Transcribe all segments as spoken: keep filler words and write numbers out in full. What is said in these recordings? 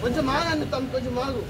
కొంచెం మాగండి తమ కొంచెం మాగు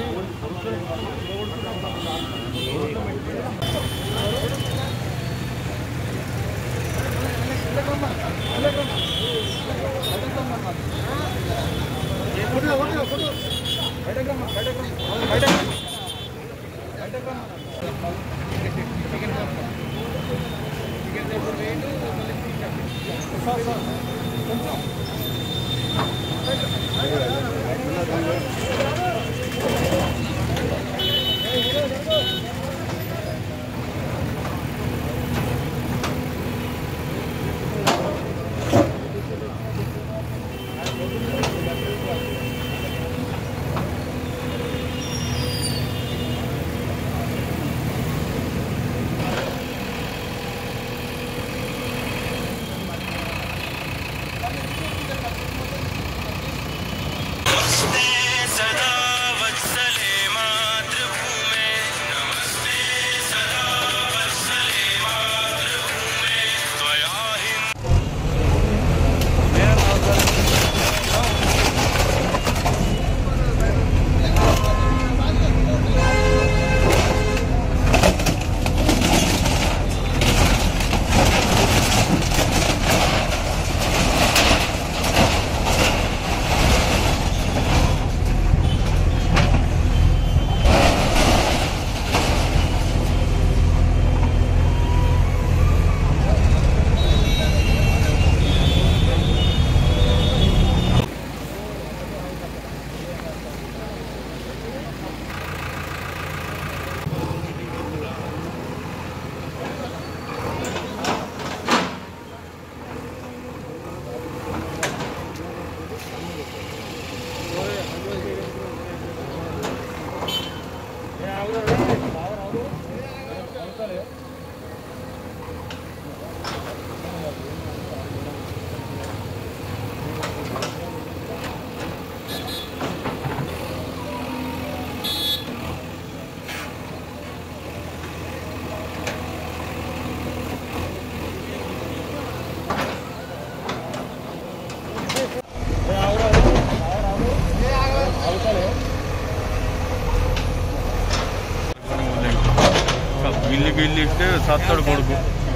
गिल्ली गिल्ली इट्टे सत्तड़ कोडुकु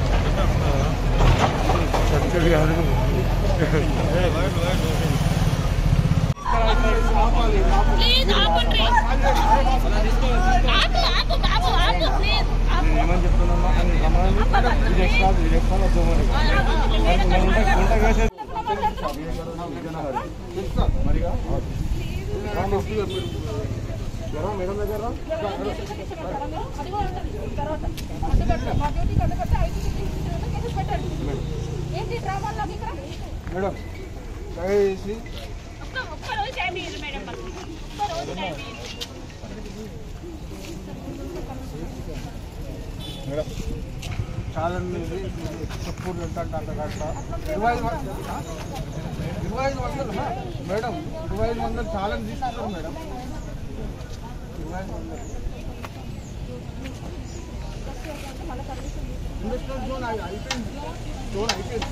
सत्तड़ कादु ప్లీజ్ ఆపండి ఆపు ఆపు బాబు ఆపు ప్లీజ్ ఏమని చెప్తున్నామా అని గమనించండి ఇది ఎక్స్ట్రా ఇది ఎక్స్ట్రా దోమని కొంట వేసే మరిగా జరా మేడం దగ్గర ఏంటి డ్రామాలో ఇక్కడ మేడం దయచేసి ఒక్క ఒక్క రోజు టైం ఇవ్వండి మేడం ఒక్క రోజు టైం మేడం చాలా చెప్పూరు వెళ్తాంట అంత కాస్త ఇరవై ఐదు ఇరవై ఐదు వందలు మేడం ఇరవై ఐదు వందలు చాలా తీసుకుంటారు మేడం ఇరవై ఐదు వందలు ఇండస్ట్రియల్ జోన్ అయిపోయింది జోన్ అయిపోయింది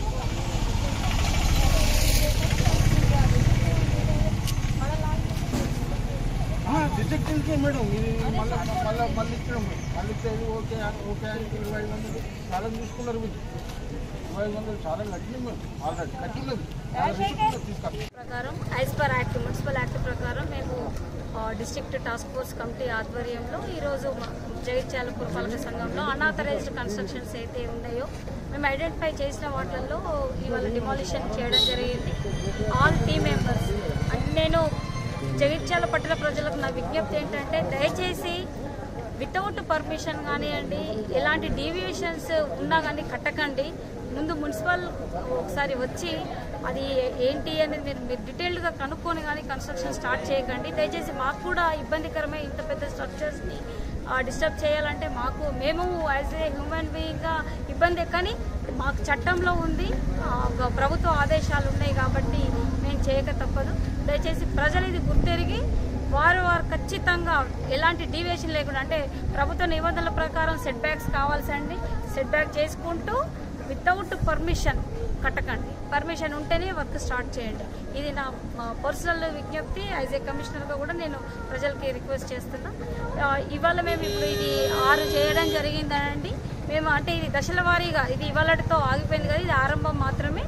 డిటెక్టివ్కే మేడం ఇది మళ్ళీ మళ్ళీ మళ్ళీ ఇచ్చడం మళ్ళీ ఇచ్చేది ఓకే ఓకే అని ఇరవై ఐదు వందలు చాలా తీసుకున్నారు మీరు ఇరవై ఐదు వందలు చాలా కట్టినాం మేము ఆల్రెడీ కట్టినది తీసుకొస్తాం ప్రకారం as per act municipal act ప్రకారం మేము డిస్ట్రిక్ట్ టాస్క్ ఫోర్స్ కమిటీ ఆధ్వర్యంలో ఈరోజు జగిత్యాల పురపాలక సంఘంలో అన్ఆథరైజ్డ్ కన్స్ట్రక్షన్స్ అయితే ఉన్నాయో మేము ఐడెంటిఫై చేసిన వాటిల్లో ఇవాళ డిమాలిషన్ చేయడం జరిగింది. ఆల్ టీమ్ మెంబర్స్ అండ్ నేను జగిత్యాల పట్టణ ప్రజలకు నా విజ్ఞప్తి ఏంటంటే దయచేసి వితౌట్ పర్మిషన్ కానివ్వండి ఎలాంటి డీవియేషన్స్ ఉన్నా కానీ కట్టకండి. ముందు మున్సిపల్ ఒకసారి వచ్చి అది ఏంటి అనేది మీరు మీరు డీటెయిల్డ్గా కనుక్కొని కానీ కన్స్ట్రక్షన్ స్టార్ట్ చేయకండి. దయచేసి మాకు కూడా ఇబ్బందికరమే ఇంత పెద్ద స్ట్రక్చర్స్ని డిస్టర్బ్ చేయాలంటే మాకు మేము యాజ్ ఏ హ్యూమన్ బీయింగ్గా ఇబ్బంది, కానీ మాకు చట్టంలో ఉంది, ప్రభుత్వ ఆదేశాలు ఉన్నాయి కాబట్టి మేము చేయక తప్పదు. దయచేసి ప్రజలు ఇది గుర్తెరిగి వారు వారు ఖచ్చితంగా ఎలాంటి డీవియేషన్ లేకుండా అంటే ప్రభుత్వ నిబంధనల ప్రకారం సెట్ బ్యాక్స్ కావాల్సండి సెట్ బ్యాక్ చేసుకుంటూ వితౌట్ పర్మిషన్ కట్టకండి, పర్మిషన్ ఉంటేనే వర్క్ స్టార్ట్ చేయండి. ఇది నా పర్సనల్ విజ్ఞప్తి. యాజ్ ఏ కమిషనర్గా కూడా నేను ప్రజలకి రిక్వెస్ట్ చేస్తున్నా. ఇవాళ మేము ఇప్పుడు ఇది ఆరు చేయడం జరిగిందండి. మేము అంటే ఇది దశల వారీగా, ఇది ఇవాళతో ఆగిపోయింది కదా, ఇది ఆరంభం మాత్రమే.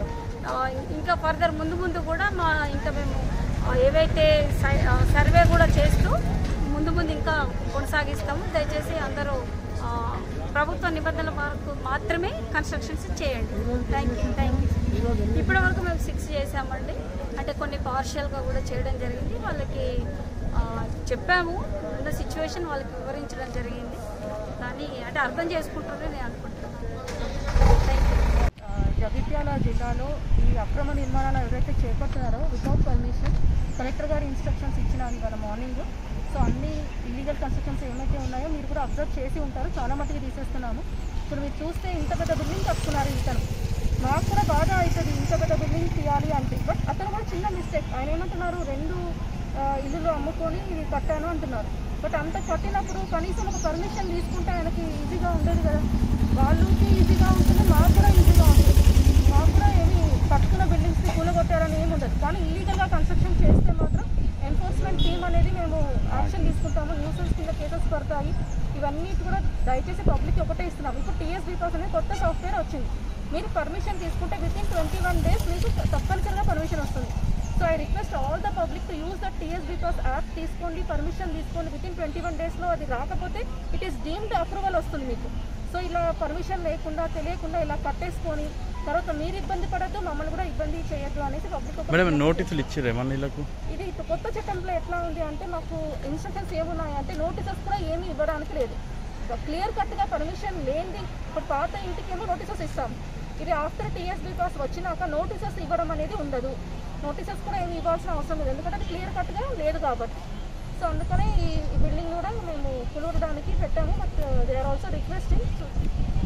ఇంకా ఫర్దర్ ముందు ముందు కూడా మా ఇంకా మేము ఏవైతే సర్వే కూడా చేస్తూ ముందు ముందు ఇంకా కొనసాగిస్తాము. దయచేసి అందరూ ప్రభుత్వ నిబంధనల వరకు మాత్రమే కన్స్ట్రక్షన్స్ చేయండి. థ్యాంక్ యూ థ్యాంక్ యూ ఇప్పటి వరకు మేము సిక్స్ చేసామండి. అంటే కొన్ని పార్షియల్గా కూడా చేయడం జరిగింది. వాళ్ళకి చెప్పాము, ఉన్న సిచ్యువేషన్ వాళ్ళకి వివరించడం జరిగింది. కానీ అంటే అర్థం చేసుకుంటారని నేను అనుకుంటున్నాను. Thank you. జగిత్యాల జిల్లాలో ఈ అక్రమ నిర్మాణాలు ఎవరైతే చేపడుతున్నారో వితౌట్ పర్మిషన్ కలెక్టర్ గారి ఇన్స్ట్రక్షన్స్ ఇచ్చినారు ఇవాళ మార్నింగ్. సో అన్ని ఇల్లీగల్ కన్స్ట్రక్షన్స్ ఏమైతే ఉన్నాయో మీరు కూడా అబ్జర్వ్ చేసి ఉంటారు. చాలా మటుకు తీసేస్తున్నాము. ఇప్పుడు మీరు చూస్తే ఇంత పెద్ద బిల్డింగ్ కట్టుకున్నారు ఇతను. మాకు కూడా బాగా అవుతుంది ఇంత పెద్ద బిల్డింగ్ తీయాలి అంటే. బట్ అతను కూడా చిన్న మిస్టేక్. ఆయన ఏమంటున్నారు, రెండు ఇల్లులు అమ్ముకొని ఇది కట్టాను అంటున్నారు. బట్ అంత కట్టినప్పుడు కనీసం ఒక పర్మిషన్ తీసుకుంటే ఆయనకి ఈజీగా ఉండేది కదా. వాళ్ళకి ఈజీగా ఉంటుంది, మాకు కూడా ఈజీగా ఉంటుంది. మాకు కూడా ఏమి కట్టుకున్న బిల్డింగ్స్ని కూలగొట్టారని ఏమి ఉండదు. కానీ ఇల్లీగల్గా కన్స్ట్రక్షన్ చేస్తే మాత్రం ఎన్ఫోర్స్మెంట్ టీమ్ అనేది మేము యాక్షన్ తీసుకుంటాము. న్యూసెన్స్ కింద కేసెస్ పడతాయి. ఇవన్నీ కూడా దయచేసి పబ్లిక్ ఒకటే ఇస్తున్నాము. ఇప్పుడు టీఎస్బీ పాస్ అనేది కొత్త సాఫ్ట్వేర్ వచ్చింది. మీరు పర్మిషన్ తీసుకుంటే within twenty one days మీకు తప్పనిసరిగా పర్మిషన్ వస్తుంది. So I request all the public to use the TSB pass app. తీసుకోండి, పర్మిషన్ తీసుకోండి. విత్ ఇన్ ట్వంటీ వన్ డేస్లో అది రాకపోతే ఇట్ ఈస్ డీమ్డ్ అప్రూవల్ వస్తుంది మీకు. సో ఇలా పర్మిషన్ లేకుండా తెలియకుండా ఇలా కట్టేసుకొని తర్వాత మీరు ఇబ్బంది పడద్దు, మమ్మల్ని కూడా ఇబ్బంది చేయొద్దు అనేసి పబ్లిక్ నోటీసులు ఇచ్చారు. ఇది కొత్త చట్టంలో ఎట్లా ఉంది అంటే మాకు ఇన్స్ట్రక్షన్స్ ఏమున్నాయి అంటే నోటీసెస్ కూడా ఏమీ ఇవ్వడానికి లేదు. క్లియర్ కట్గా పర్మిషన్ లేనిది ఇప్పుడు పాత ఇంటికేమో నోటీసెస్ ఇస్తాం. ఇది ఆఫ్టర్ టీఎస్బీ పాస్ వచ్చినాక నోటీసెస్ ఇవ్వడం అనేది ఉండదు. నోటీసెస్ కూడా ఏమి ఇవ్వాల్సిన అవసరం లేదు, ఎందుకంటే అది క్లియర్ కట్గా లేదు కాబట్టి. సో అందుకనే ఈ బిల్డింగ్ కూడా మేము కూలగొట్టడానికి పెట్టాము. But they are also requesting